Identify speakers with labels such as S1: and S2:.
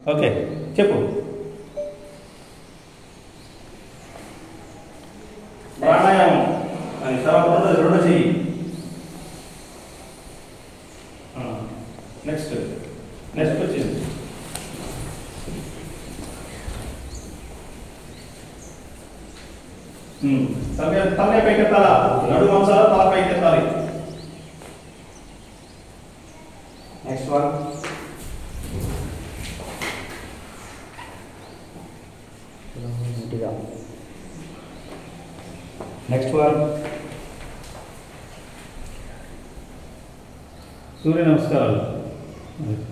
S1: Okay చెప్పు. ప్రాణాయామం అది తర్వాత రెండో చెయ్యి. నెక్స్ట్ వచ్చింది తలకాయ పైకెత్తాలా, నడుము వంచాలా, తల పైకెత్తాలి.
S2: Next one. Next one.
S1: సూర్య నమస్కారాలు.